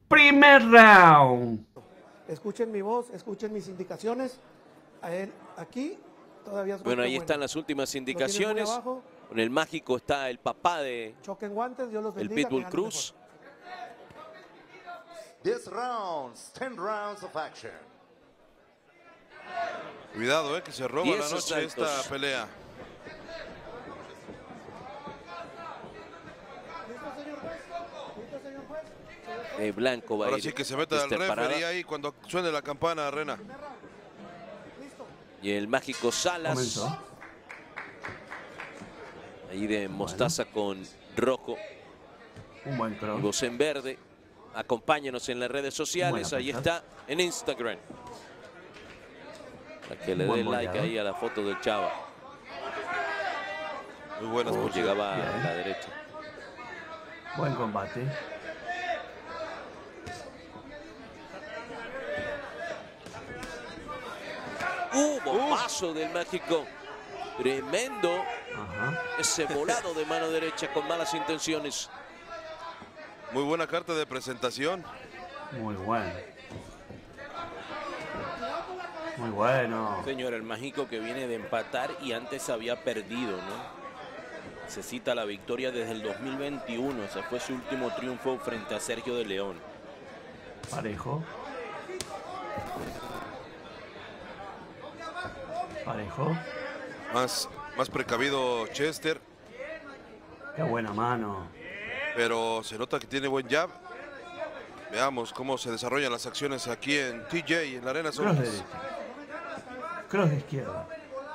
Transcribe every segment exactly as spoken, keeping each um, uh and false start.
Primer round. Escuchen mi voz, escuchen mis indicaciones. A él, aquí todavía es Bueno, ahí bueno. están las últimas Lo indicaciones. tienen muy abajo. Con el mágico está el papá de Choquen guantes, Dios los el bendiga, Pitbull que ganen Cruz. This rounds, ten rounds of action. Cuidado, eh, que se roba Diez la noche asaltos. esta pelea. Eh, Blanco va a Ahora ir. sí que se meta el esta referee parada. ahí cuando suene la campana, Rena. Y el mágico Salas. Comenzó. Ahí de mostaza con rojo. Un buen Y cross. voz en verde. Acompáñenos en las redes sociales. Buena Ahí pesca. está en Instagram. Para que le Buen dé like boleado. ahí a la foto del Chava. Muy buenas Oh, posiciones. llegaba a Bien. la derecha. Buen combate. Uh, bombazo del mágico. Tremendo. Ajá. Ese volado de mano derecha con malas intenciones. Muy buena carta de presentación. Muy bueno. Muy bueno. Señor, el mágico que viene de empatar y antes había perdido, ¿no? Necesita la victoria desde el dos mil veintiuno. Ese fue su último triunfo frente a Sergio de León. Parejo. Parejo. Más, más precavido Chester, Qué buena mano. pero se nota que tiene buen jab. Veamos cómo se desarrollan las acciones aquí en T J, en la Arena Cross de Sonora. derecha. Cross de izquierda.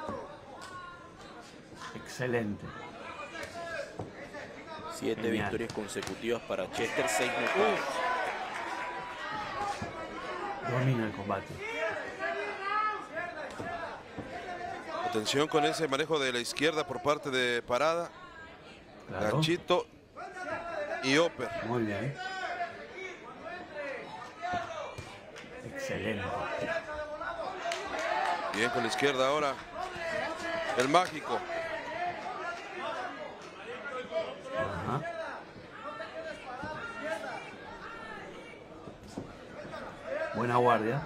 Excelente. Siete Genial. victorias consecutivas para Chester, seis knockouts. Domina el combate. Atención con ese manejo de la izquierda por parte de Parada, Claro. Ganchito y Upper. Muy bien. Excelente. Bien con la izquierda ahora. El mágico. Ajá. Buena guardia.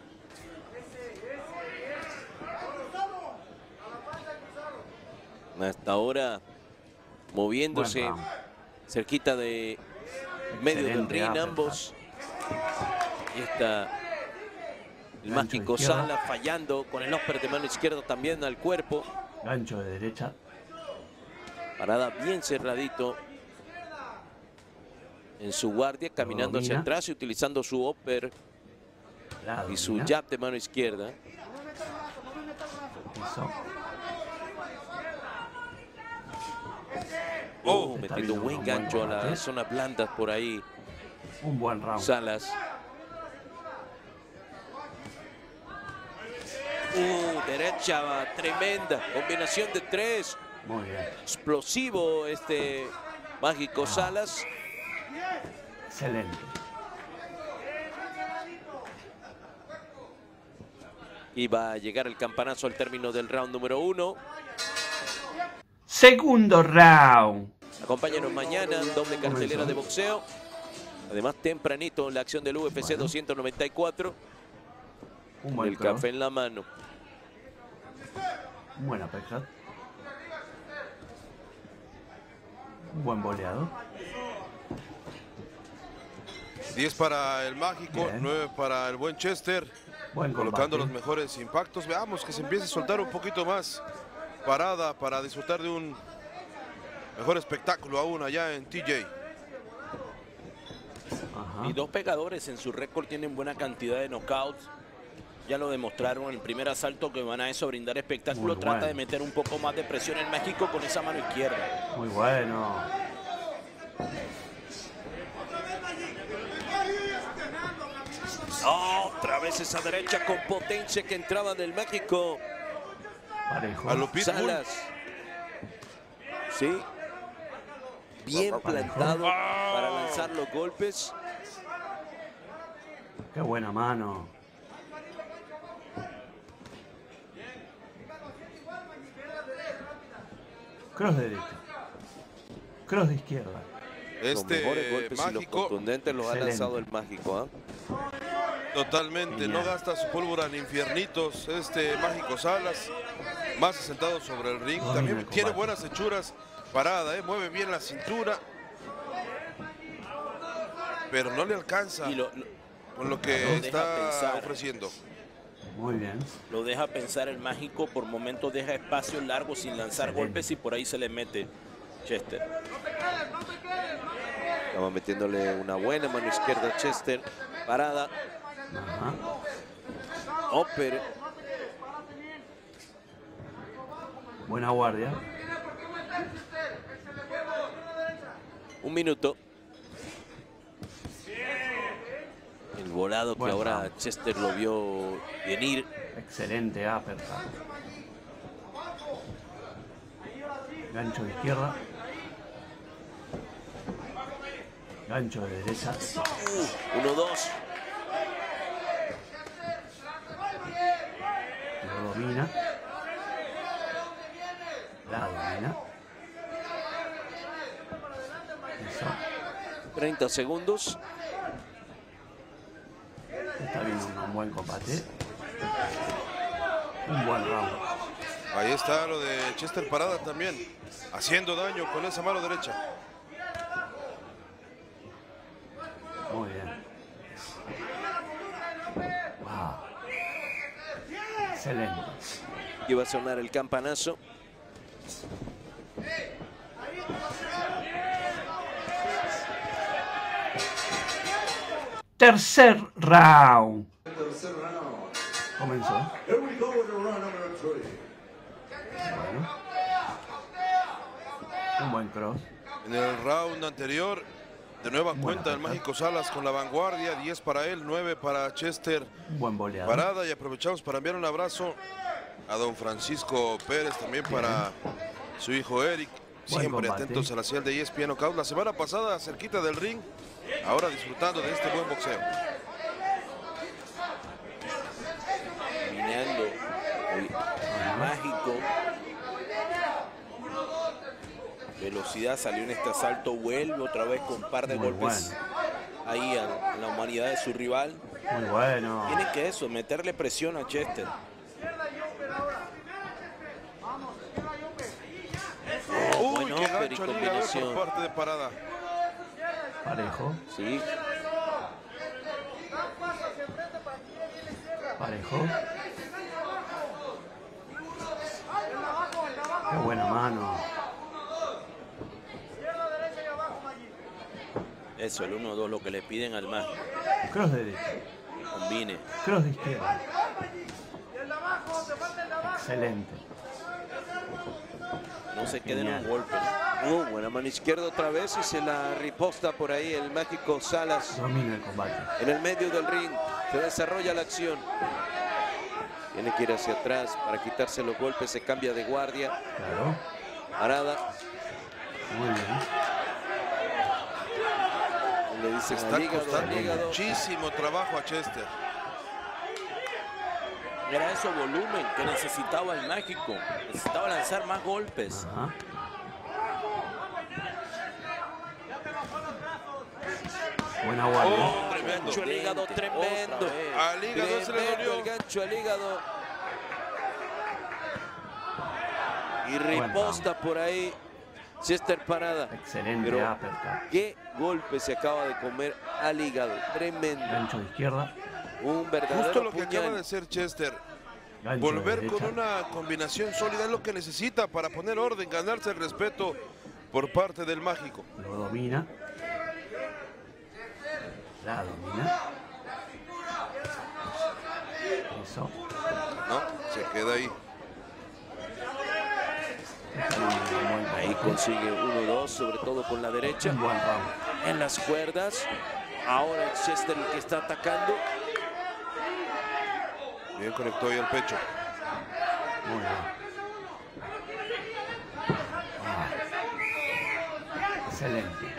Hasta ahora moviéndose Buen round. cerquita de medio del Excelente ring uppercut. ambos. Y está el Gancho mágico izquierda. Sala fallando con el upper de mano izquierda también al cuerpo. Gancho de derecha. Parada bien cerradito en su guardia, caminando hacia domina. atrás y utilizando su upper La y su domina. jab de mano izquierda. Piso. Oh, Está metiendo viendo buen un buen gancho a combate. las zonas blandas por ahí. Un buen round. Salas. Uh, derecha tremenda. Combinación de tres. Muy bien. Explosivo este mágico Salas. Excelente. Y va a llegar el campanazo al término del round número uno. Segundo round. Acompáñanos mañana, doble cartelera Comenzó. de boxeo. Además, tempranito la acción del U F C Bueno. doscientos noventa y cuatro. Un buen El cross. café en la mano. Buena pesca. Un buen boleado. diez para el mágico, Bien. nueve para el buen Chester. Buen Colocando los combate. mejores impactos. Veamos que se empiece a soltar un poquito más Parada para disfrutar de un mejor espectáculo aún allá en T J. Ajá. Y dos pegadores en su récord tienen buena cantidad de knockouts. Ya lo demostraron en el primer asalto que van a eso brindar espectáculo. Muy Trata bueno. de meter un poco más de presión en México con esa mano izquierda. Muy bueno. Otra vez esa derecha con potencia que entraba del México. Parejo. A lo Pitbull. Salas. Sí. Bien plantado para lanzar los golpes. Qué buena mano. Cross de derecha. Cross de izquierda. Los mejores Este golpes y los mágico, contundentes los ha Excelente. lanzado el mágico. ¿ah? totalmente, no Genial. gasta su pólvora en infiernitos. Este mágico Salas, más asentado sobre el ring. Domina También el tiene combate. buenas hechuras. Parada, ¿eh? Mueve bien la cintura. Pero no le alcanza Y lo, lo- con lo que Lo deja está pensar. ofreciendo. Muy bien. lo deja pensar el mágico, por momentos deja espacios largos sin lanzar Excelente. golpes y por ahí se le mete Chester. Estaba metiéndole una buena mano izquierda a Chester. Parada. Ajá. Upper. Buena guardia. Un minuto. El volado que Buen ahora round. Chester lo vio venir. Excelente uppercut. Gancho de izquierda. Gancho de derecha. uno dos. Lo domina. La domina. Eso. treinta segundos. Está viendo un buen combate. Un buen round. Ahí está lo de Chester Parada también, haciendo daño con esa mano derecha. Muy bien. Wow. Excelente. Iba a sonar el campanazo. Tercer round. Comenzó. Bueno. Un buen cross. En el round anterior, de nueva Buena cuenta el pelea. mágico Salas con la vanguardia, diez para él, nueve para Chester Un buen boleado. Parada. Y aprovechamos para enviar un abrazo a don Francisco Pérez, también para su hijo Eric, Buen siempre combate. atentos a la señal de E S P N Knockout. La semana pasada cerquita del ring, ahora disfrutando de este buen boxeo. Dominando el mágico. Velocidad, salió en este asalto, vuelve otra vez con un par de Muy golpes ahí a, a la humanidad de su rival. Muy bueno. Tiene que eso, meterle presión a Chester. Oh, Uy, buen qué upper y gancho al hígado combinación. por parte de Parada. Parejo. Sí, Parejo. Qué buena mano. Eso, el uno dos, lo que le piden al mágico. Cross de derecha. Combine. Cross de izquierda. Excelente. No se quede en un Genial. golpe. ¿no? Uh, buena mano izquierda otra vez y se la riposta por ahí el mágico Salas. Domina el combate. En el medio del ring se desarrolla la acción. Tiene que ir hacia atrás para quitarse los golpes, se cambia de guardia. Claro. Parada, Muy bien. le dicen Está al hígado, al costando hígado. muchísimo trabajo a Chester. Era eso volumen que necesitaba el mágico. Necesitaba lanzar más golpes. Ajá. Buena guardia. Oh, tremendo. Gancho al hígado, Otra tremendo. vez. Al hígado se le Tremendo dolió. el gancho al hígado. Y Buen riposta por ahí Chester Parada. Excelente Pero uppercut. qué golpe se acaba de comer al hígado. Tremendo. Gancho de izquierda. Un verdadero Justo lo que puñal. acaba de hacer Chester. Gancho Volver de con derecha. una combinación sólida es lo que necesita para poner orden, ganarse el respeto por parte del mágico. Lo domina. La domina. Eso. No, se queda ahí. Está bien, un buen Ahí combate. consigue uno dos, sobre todo con la derecha. Un buen round. En las cuerdas. Ahora es Chester el que está atacando. Bien conectó ahí al pecho. Muy bien. Ah. Excelente.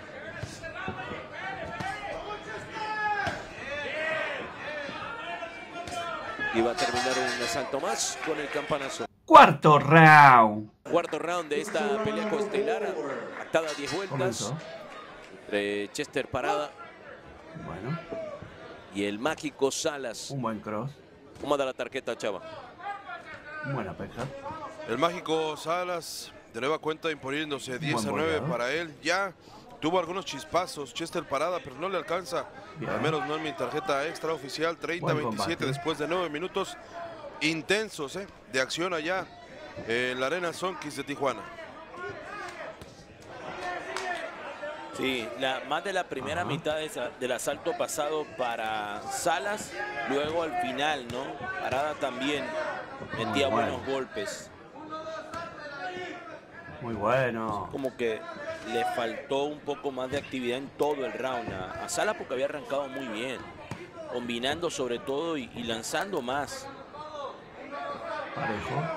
Y va a terminar un asalto más con el campanazo. Cuarto round. Cuarto round de esta pelea coestelar. Actada diez vueltas. Comenzó. entre Chester Parada Bueno, y el mágico Salas. un buen cross. ¿Cómo da la tarjeta, Chava? Buena pesca. El mágico Salas de nueva cuenta imponiéndose diez a nueve boleador. para él. Ya tuvo algunos chispazos Chester Parada, pero no le alcanza. Bien. Al menos no en mi tarjeta extra oficial. treinta a Buen veintisiete combate. después de nueve minutos intensos eh, de acción allá en la Arena Sonquis de Tijuana. Sí, la, más de la primera Ajá. mitad de esa- del asalto pasado para Salas, luego al final, ¿no? Parada también metía Muy bueno. buenos golpes. Muy bueno. Como que le faltó un poco más de actividad en todo el round a, a Salas porque había arrancado muy bien, combinando sobre todo y, y lanzando más. Parejo.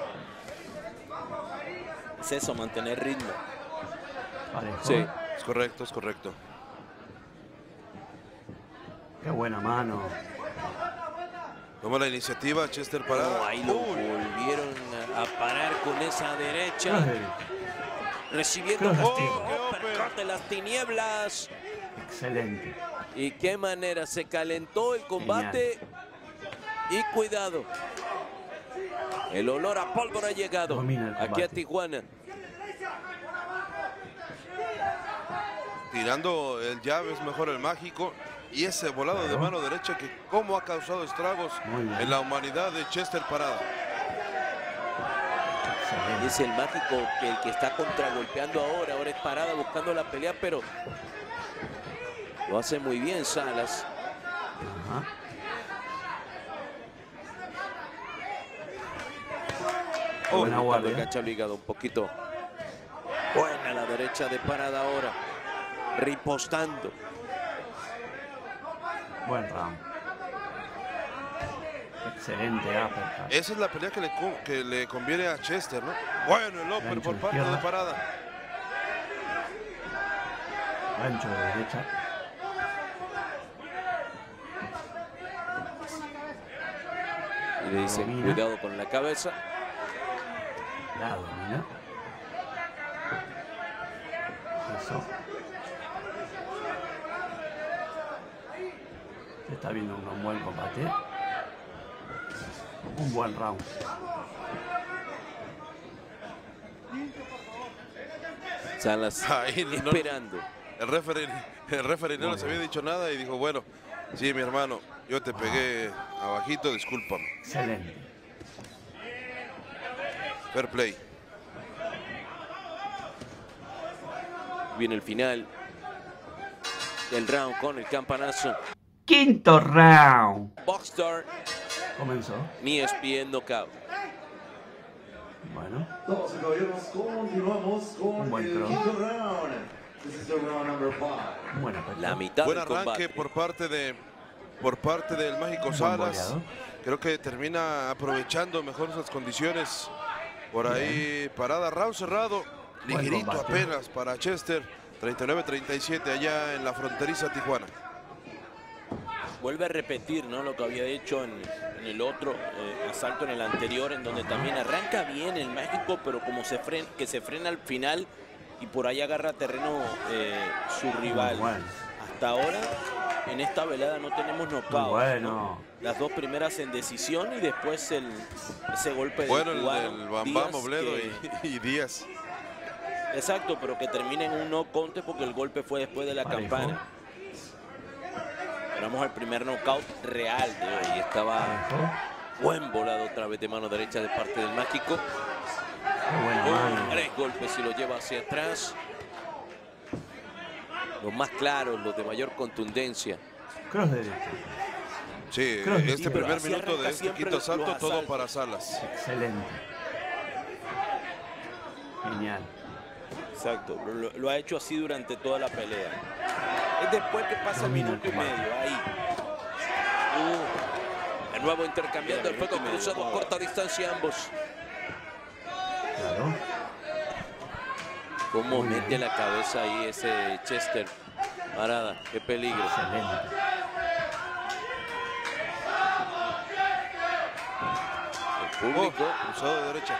Es eso, mantener ritmo. Parejo. Sí. Es correcto, es correcto. Qué buena mano. Toma la iniciativa Chester Parada. Oh, ahí lo Uy, volvieron a, a parar con esa derecha. Cross derecho. Recibiendo Cross castigo. derecho. Oh, uppercut de las tinieblas. Excelente. Y qué manera, se calentó el combate. Y cuidado. El olor a pólvora ha llegado Domina el aquí combate. a Tijuana. tirando el llave es mejor el mágico. Y ese volado de mano derecha que cómo ha causado estragos Muy bien. en la humanidad de Chester Parada. Excelente. Es el mágico que el que está contragolpeando ahora. Ahora es Parada buscando la pelea, pero lo hace muy bien Salas. Ajá. Oh, Buena buscando guardia. el gancho al hígado un poquito. Buena la derecha de Parada ahora. Ripostando. Buen round. Excelente uppercut. Esa es la pelea que le, co- que le conviene a Chester, ¿no? Bueno, el upper Gancho por parte izquierda. de Parada. Gancho de derecha. Y le dice, Domina. cuidado con la cabeza. La domina. Eso. Se está viendo un, un buen combate. Un buen round. Salas Ahí no- esperando. El referee, el referee no Muy les había bien. dicho nada y dijo, bueno, sí, mi hermano, yo te pegué abajito, discúlpame. Excelente. Fair play. Viene el final del round con el campanazo. Quinto round. Boxstar, Comenzó. ni E S P N knockout. Bueno. Damas y caballeros, continuamos con Un buen el cross. quinto round. This is the round number five. Buena pelea. La mitad Buen del arranque combate. por parte de por parte del mágico Un buen Salas. boleador. Creo que termina aprovechando mejor esas condiciones. Por ahí Parada, round cerrado, Buen ligerito combate. apenas para Chester. treinta y nueve treinta y siete allá en la fronteriza Tijuana. Vuelve a repetir, ¿no?, lo que había hecho en, en el otro eh, asalto, en el anterior, en donde también arranca bien el mágico, pero como se frena, que se frena al final y por ahí agarra terreno eh, su rival. Muy bueno. Hasta ahora, en esta velada no tenemos knockout. Muy bueno. ¿no? Las dos primeras en decisión y después el, ese golpe Bueno, del el cubano, del Bam Díaz, Bam Obledo que- y, y Díaz. Exacto, pero que termina en un no contest porque el golpe fue después de la Parejo. campana. Esperamos al primer knockout real de hoy. Ahí estaba Parejo. buen volado otra vez de mano derecha de parte del mágico. Qué buena Oh, mano. tres golpes y lo lleva hacia atrás. Los más claros, los de mayor contundencia. Cross derecho. Sí, Creo que este sí, pero primer así minuto arranca de este siempre quinto los asalto, todo asaltos. para Salas. Excelente. Genial. Exacto, lo, lo ha hecho así durante toda la pelea. Es después que pasa el Domina el minuto y combate. medio, ahí. Uh, de nuevo intercambiando el fuego cruzado a corta distancia ambos. Claro. Cómo Muy mete bien. la cabeza ahí ese Chester. Parada, qué peligro. Excelente. El público Oh, cruzado de derecha.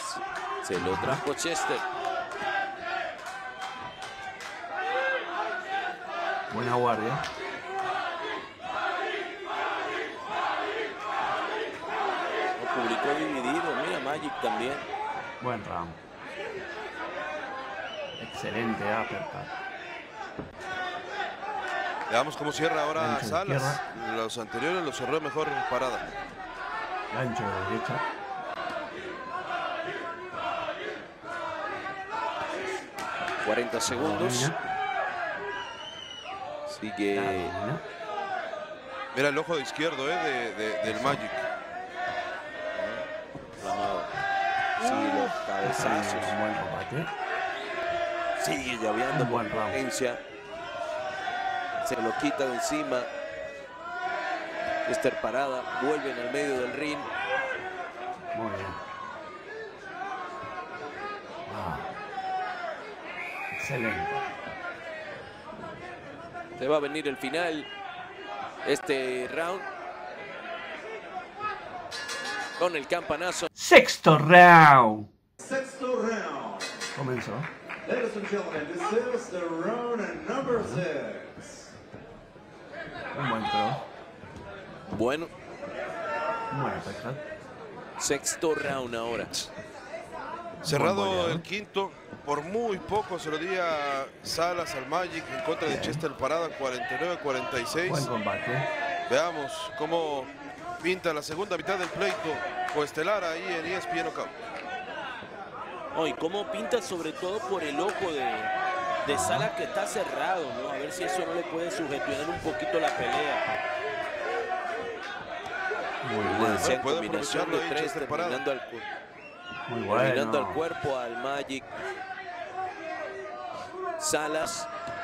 se lo trajo Chester. Buena guardia. Lo publicó dividido. Mira, Magic también. Buen round. Excelente uppercut. Veamos cómo cierra ahora Gancho de Salas. izquierda. Los anteriores los cerró mejor Parada. Gancho de derecha. cuarenta segundos. Domina. La Sigue domina. Mira el ojo de izquierdo eh, de, de- del Magic. Ramado. Sigue los cabezazos. Un buen combate. Sigue llaveando Un por buen round. potencia. Se lo quita de encima. Chester Parada. Vuelven al medio del ring. Muy bien. Ah. Excelente. Se va a venir el final. Este round. Con el campanazo. Sexto round. Sexto round. Comenzó. Ladies and gentlemen, this is the round number six. Un buen cross. Bueno, Un buen uppercut. sexto round ahora. Cerrado boleador. el quinto, por muy poco se lo di a Salas al Magic en contra de Chester Parada, cuarenta y nueve a cuarenta y seis. Buen combate. Veamos cómo pinta la segunda mitad del pleito coestelar ahí en E S P N Knockout. Oh, y cómo pinta sobre todo por el ojo de, de Salas que está cerrado, ¿no? A ver si eso no le puede sugestionar un poquito la pelea. Muy Le bueno. decían puede combinación aprovecharlo de ahí, tres, Chester Parada. terminando al, cu- Muy terminando al bueno. cuerpo al Magic. Salas.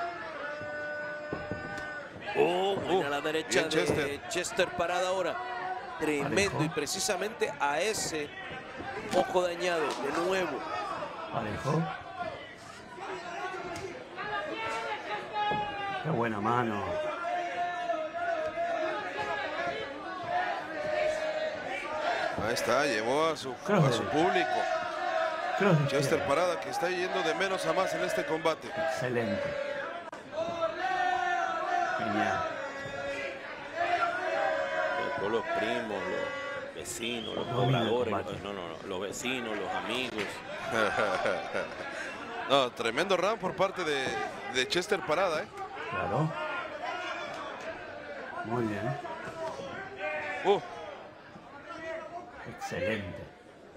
Oh, buena Uh, la derecha bien de Chester. Chester Parada ahora. Tremendo. Parejo. Y precisamente a ese ojo dañado de nuevo. Parejo. Qué buena mano. Ahí está, llevó a su, Cross a su derecha. público. Cross de Chester izquierda. Parada que está yendo de menos a más en este combate. Excelente. Genial. Todos los primos, los vecinos, los Domina el pobladores, combate. los- no, no, no, los vecinos, los amigos. No, tremendo round por parte de, de Chester Parada, ¿eh? Claro. Muy bien. Uh, Excelente.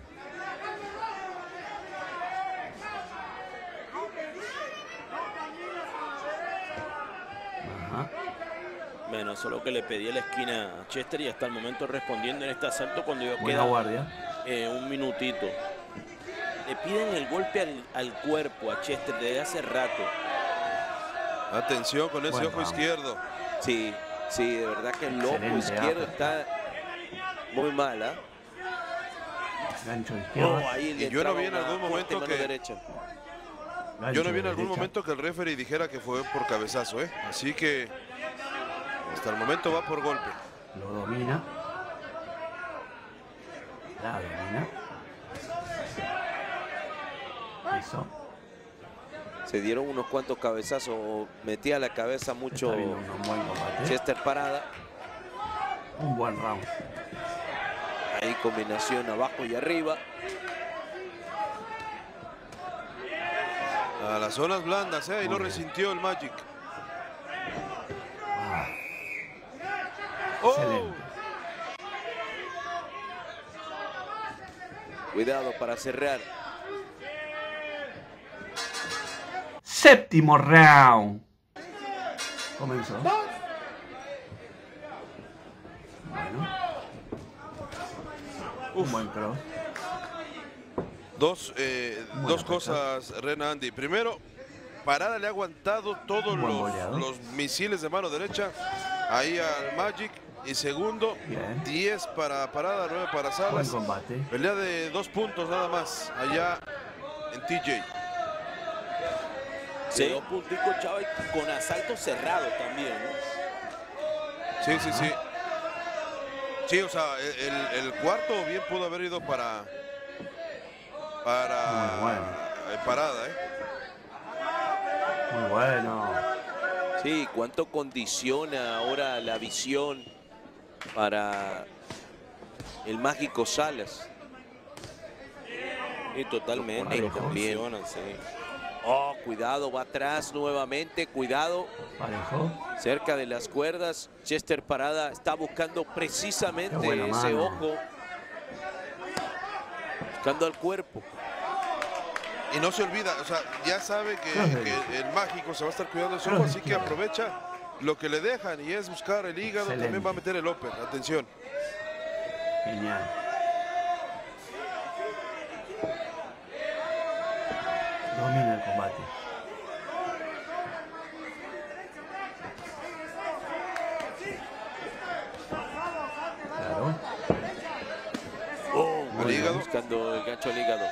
Ajá. Bueno, eso es lo que le pedí a la esquina a Chester y hasta el momento respondiendo en este asalto cuando yo Buena queda guardia. eh, un minutito. Le piden el golpe al, al cuerpo a Chester desde hace rato. atención con ese Buen ojo round. izquierdo. Sí, sí, de verdad que el ojo Excelente izquierdo uppercut. está muy mal, ¿ah? Gancho de Oh, izquierda. ahí le Y yo no vi en entraba algún una fuerte momento mano que- derecha. Gancho Yo no vi en de algún derecha. momento que el referee dijera que fue por cabezazo, ¿eh? Así que hasta el momento va por golpe. Lo domina. La domina. Eso. Se dieron unos cuantos cabezazos, metía la cabeza mucho Está viendo un buen combate. Chester Parada. Un buen round. Ahí combinación abajo y arriba. A las zonas blandas, ¿eh? Ahí Muy lo bien. resintió el Magic. Ah, ¡Oh! excelente. Cuidado para cerrar. Séptimo round. Comenzó. Bueno. Un buen cross. Dos, eh, Buena dos fecha. cosas, Rena Andy. Primero, Parada le ha aguantado todos Un buen los, goleador. los misiles de mano derecha ahí al Magic. Y segundo, Bien. diez para Parada, nueve para Buen Salas. combate. Pelea de dos puntos nada más allá en T J. Se dio puntico, chavo, y con asalto cerrado también, ¿no? Sí, sí, sí. Sí, o sea, el, el cuarto bien pudo haber ido para para Muy bueno. eh, Parada, ¿eh? Muy bueno. Sí, cuánto condiciona ahora la visión para el Mágico Salas. Y totalmente. Parejo. También. Sí. Oh, cuidado, va atrás nuevamente, cuidado. Parejo. Cerca de las cuerdas, Chester Parada está buscando precisamente Qué buena ese mano. ojo. Buscando al cuerpo. Y no se olvida, o sea, ya sabe que, Ajá. que el Mágico se va a estar cuidando de su Ajá. ojo, así que aprovecha lo que le dejan y es buscar el hígado. Excelente. También va a meter el upper. Atención. Genial. Domina el combate. Claro. Oh, Al hígado. buscando el gancho al hígado.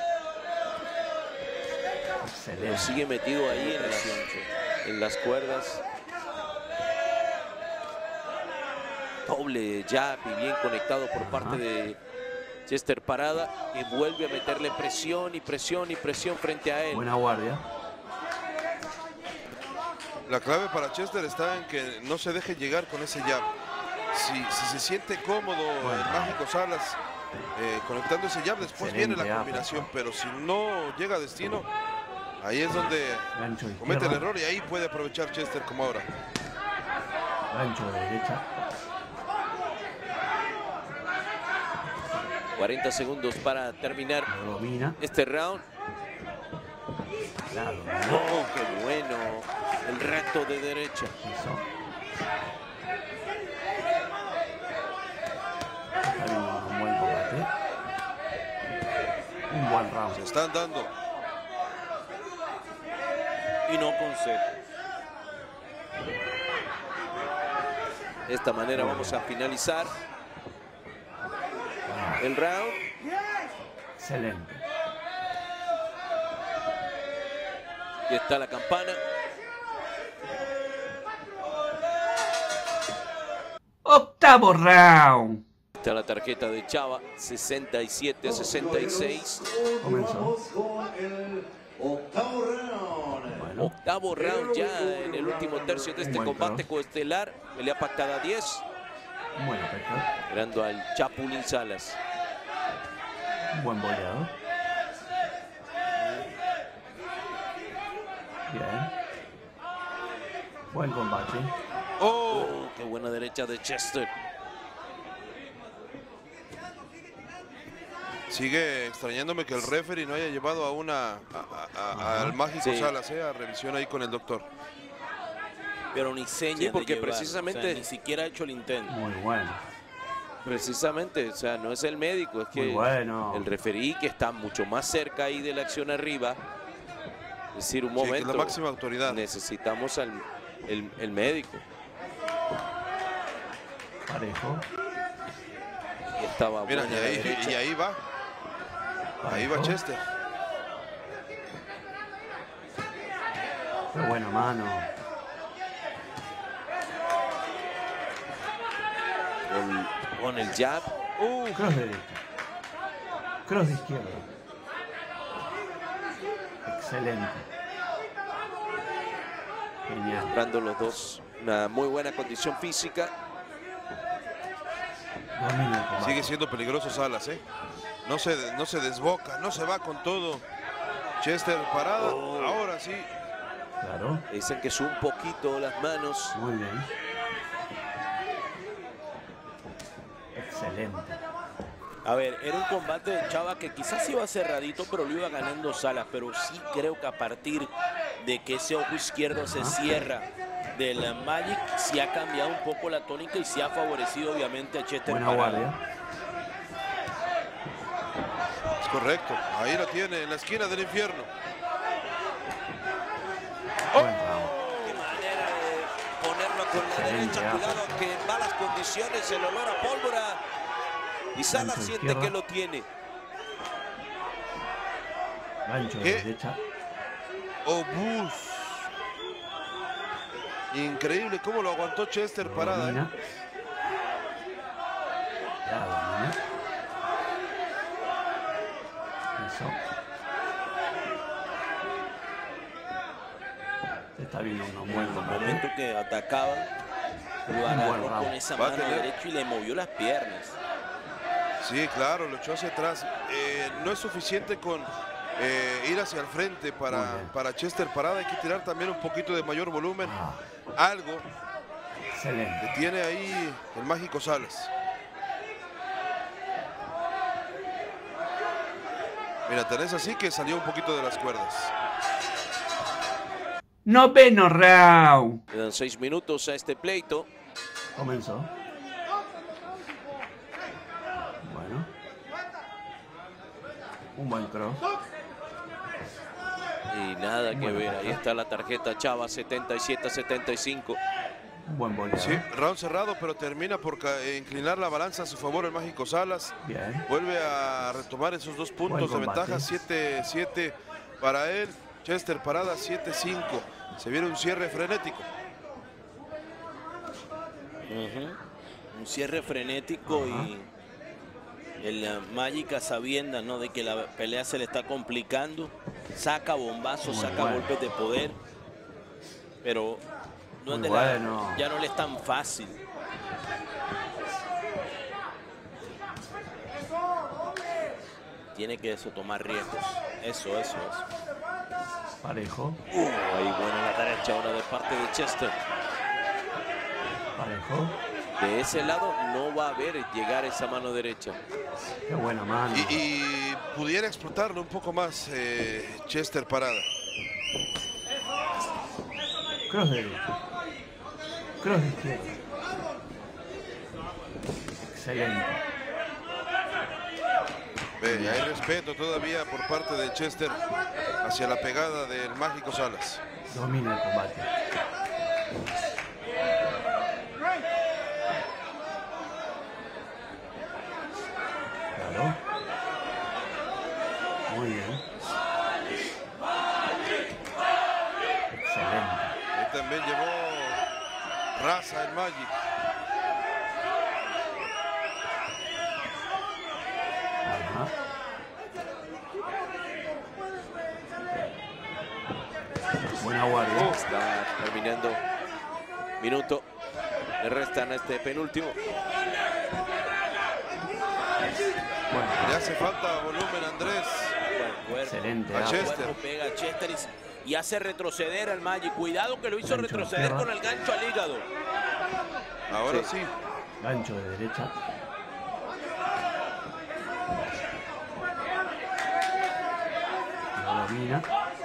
Pero Excelente. sigue metido ahí en las, en las cuerdas. Doble jab y bien conectado por parte de Chester Parada. Y vuelve a meterle presión y presión y presión frente a él. Buena guardia. La clave para Chester está en que no se deje llegar con ese jab. Si, si se siente cómodo Bueno. el Mágico Salas eh, conectando ese jab, después Excelente viene la jab. combinación. Pero si no llega a destino, ahí es donde Gancho de comete el izquierda. error y ahí puede aprovechar Chester como ahora. Gancho de derecha. cuarenta segundos para terminar Lo domina. este round. Claro. Oh, qué bueno. El recto de derecha. Eso. Está viendo un buen combate. Un buen Se round. están dando. Y no consejo. De esta manera vamos a finalizar el round. Excelente. Y está la campana. Octavo round. Está la tarjeta de Chava. sesenta y siete a sesenta y seis. Comenzó. Con el octavo round. Bueno. Octavo round ya en el último tercio de este Buen combate cross. coestelar. Pelea pactada a diez. Un buen uppercut. Esperando al Chapulín Salas. Un buen boleado. Bien. Buen combate. ¡Oh! Oh, qué buena derecha de Chester. Sigue extrañándome que el referee no haya llevado a una a- a- a- al Mágico Sí. Salas, eh, a revisión ahí con el doctor. Pero ni seña Sí, de porque llevar, precisamente- o sea, ni siquiera ha hecho el intento. Muy bueno. Precisamente, o sea, no es el médico, es que Muy bueno. el referí que está mucho más cerca ahí de la acción arriba. Es decir, un Sí, que es momento. la máxima autoridad. Necesitamos al el, el médico. Parejo. Y estaba Mira, buena y la ahí, derecha. y ahí va. Ahí va Parejo. Chester. Qué buena mano. Con, con el jab. Uh, cross de derecha. Cross de izquierda. Excelente. Genial. Mostrando los dos una muy buena condición física. Domina el combate. Sigue siendo peligroso Salas, ¿eh? No se, no se desboca, no se va con todo. Chester parado, Oh. ahora sí. Claro. Dicen que sube un poquito las manos. Muy bien. Excelente. A ver, era un combate de Chava que quizás iba cerradito, pero lo iba ganando Salas. Pero sí creo que a partir de que ese ojo izquierdo se cierra del Magic, sí ha cambiado un poco la tónica y sí ha favorecido obviamente a Chester Buena Parada. guardia. Es correcto. Ahí lo tiene, en la esquina del infierno. Buen round. Qué manera de ponerlo con la Excelente, derecha. ah. Cuidado que en malas condiciones el olor a pólvora. Y Salas Gancho siente izquierda. que lo tiene. Gancho de ¿Qué? derecha. Obús. Increíble cómo lo aguantó Chester parada. ¿eh? Domina. Ya domina. Eso. Se está viendo un En buen el combate. momento que atacaba, lo buen agarró round. con esa Va a mano tener- derecha y le movió las piernas. Sí, claro, lo echó hacia atrás. Eh, no es suficiente con eh, ir hacia el frente Muy para, bien. para Chester Parada. Hay que tirar también un poquito de mayor volumen. Ah, Algo excelente. que tiene ahí el Mágico Salas. Mira, tenés así que salió un poquito de las cuerdas. Noveno round. Quedan seis minutos a este pleito. Comenzó. Bueno. Un buen cross. Y nada que Bueno, ver, ahí está la tarjeta Chava, setenta y siete a setenta y cinco. Un buen boleado. Sí, round cerrado, pero termina por ca- eh, inclinar la balanza a su favor el Mágico Salas. Bien. Vuelve a retomar esos dos puntos Buen de combate. ventaja, siete siete para él. Chester Parada, siete cinco. Se viene un cierre frenético. Un cierre frenético. Ajá. Y el eh, Magic a sabiendas, ¿no?, de que la pelea se le está complicando. Saca bombazos, Muy saca bueno. golpes de poder. Pero no es Muy de la- bueno. ya no le es tan fácil. Tiene que eso, tomar riesgos. Eso, eso, eso. Parejo. Ahí buena la derecha ahora de parte de Chester. Parejo. De ese lado no va a haber llegar esa mano derecha. Qué buena mano. Y, y pudiera explotarlo un poco más eh, Chester Parada. Cross derecho. Cross izquierdo. Excelente. Ve, y hay respeto todavía por parte de Chester hacia la pegada del Mágico Salas. Domina el combate. Claro. Muy bien. Excelente. Ahí también llevó raza el Magic. Ajá. Buena guardia. Está terminando minuto. Le restan a este penúltimo. Bueno, Le hace falta volumen, Andrés. Buen cuerpo. excelente. A ah. Chester. Cuerpo pega a Chester y, y hace retroceder al Magic. Cuidado que lo hizo Gancho retroceder izquierda. con el gancho al hígado. Ahora sí. Gancho de derecha. Lo domina.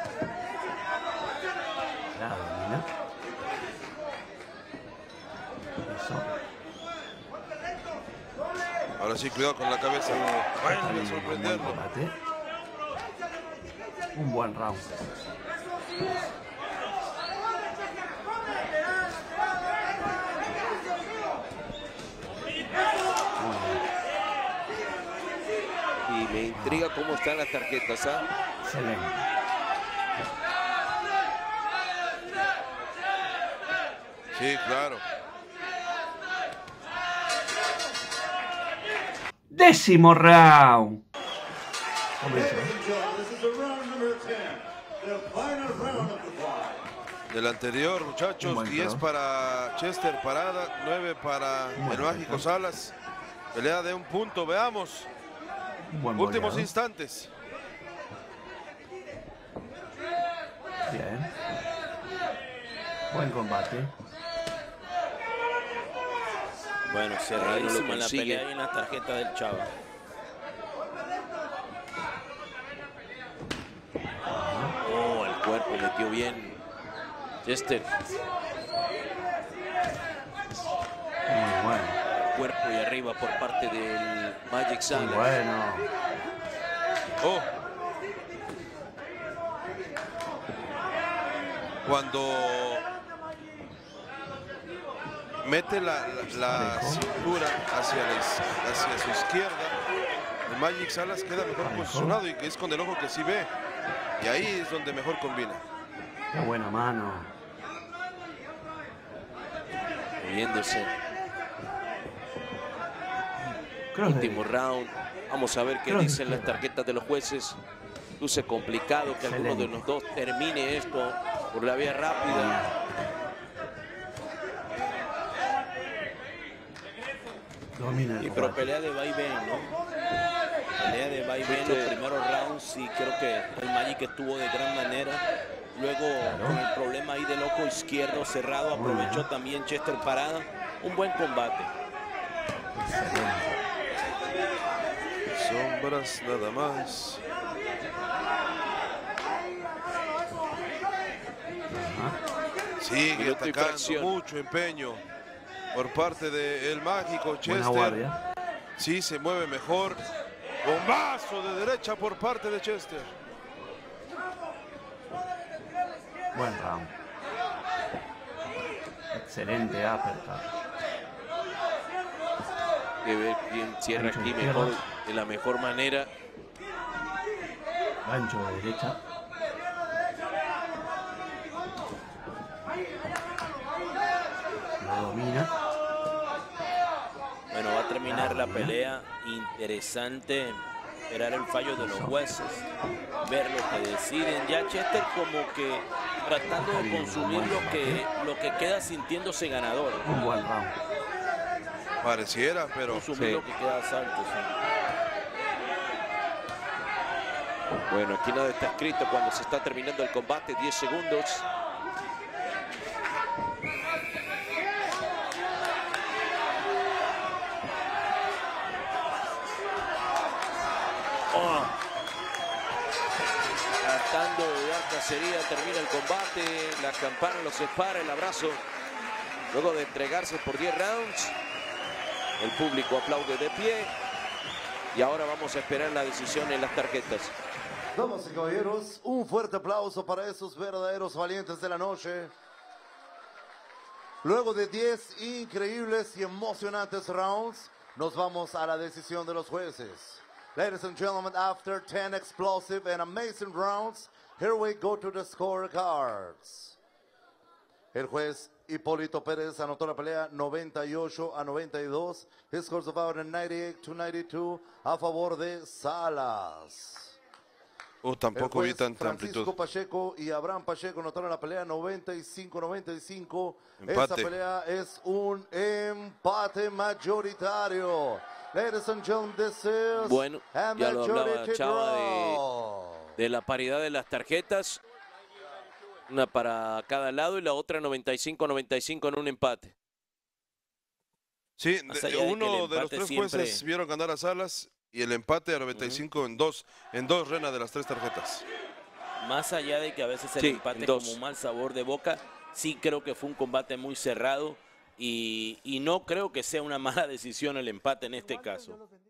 La domina. Eso. Ahora sí, cuidado con la cabeza. Está Vuelve a viendo un buen sorprenderlo. combate. Un buen round. Muy bien. Y me intriga cómo están las tarjetas. ¿Ah? Excelente. Sí, claro. Décimo round. Comenzó. Ladies and gentlemen, this is the round number ten, the final round of the fight. Del anterior, Un muchachos, buen diez cross. para Chester Parada, nueve para Un buen el Mágico cross. Salas. Pelea de un punto, veamos. Un buen Últimos boleado. instantes. Bien. Buen combate. Bueno, Ahí cerradísimo lo en la consigue. pelea y en la tarjeta del Chava. Oh, el cuerpo metió bien. Chester, Muy bueno. cuerpo y arriba por parte del Magic Muy Salas. bueno. Oh. Cuando mete la, la- la Parejo. cintura hacia, la is- hacia su izquierda, el Magic Salas queda mejor Parejo. posicionado y que es con el ojo que sí ve. Y ahí es donde mejor combina. Qué buena mano. Moviéndose. Cross Último derecho. round. Vamos a ver qué Cross dicen las izquierda. tarjetas de los jueces. Luce complicado que alguno de Excelente. los dos termine esto. por la vía rápida. Domina el Y pero combate. pelea de vaivén, ¿no? Pelea de vaivén, los primeros rounds, y creo que el Magic estuvo de gran manera. Luego, con el problema ahí del ojo izquierdo cerrado, aprovechó también Chester Parada. Un buen combate. Excelente. Sombras nada más. Sigue Minuto y atacando, fracción. mucho empeño por parte del mágico Buena Chester. guardia. Sí, se mueve mejor. Bombazo de derecha por parte de Chester. Buen round. Excelente uppercut. Que ver quién cierra Gancho aquí izquierdo. mejor, de la mejor manera. Gancho de derecha. Lo domina. Bueno, va a terminar la pelea. Interesante esperar el fallo de los jueces, ver lo que deciden. Ya Chester como que tratando de consumir lo que, lo que queda sintiéndose ganador. Un buen round. Pareciera, pero Consumir Sí. lo que queda a salto, sí. Bueno, aquí nada está escrito cuando se está terminando el combate, diez segundos. Oh. Tratando de dar cacería, termina el combate, la campana los separa, el abrazo. Luego de entregarse por diez rounds, el público aplaude de pie. Y ahora vamos a esperar la decisión en las tarjetas. Damas y caballeros, un fuerte aplauso para esos verdaderos valientes de la noche. Luego de diez increíbles y emocionantes rounds, nos vamos a la decisión de los jueces. Ladies and gentlemen, after ten explosive and amazing rounds, here we go to the scorecards. El juez Hipólito Pérez anotó la pelea noventa y ocho a noventa y dos. His scores about ninety-eight to ninety-two a favor de Salas. uh, tampoco El vi juez tanta Francisco amplitud. Pacheco y Abraham Pacheco anotaron la pelea noventa y cinco a noventa y cinco. Empate. Esta pelea es un empate mayoritario. Ladies and gentlemen, this is Bueno, a ya lo hablaba majority Chava de- draw. de la paridad de las tarjetas. Una para cada lado y la otra noventa y cinco a noventa y cinco en un empate. Sí, Más de- allá de que el uno de los empate tres siempre- jueces vieron ganar a Salas y el empate a noventa y cinco en dos, en dos Rena de las tres tarjetas. Más allá de que a veces el Sí, empate dos. como un mal sabor de boca, sí creo que fue un combate muy cerrado y, y no creo que sea una mala decisión el empate en este caso.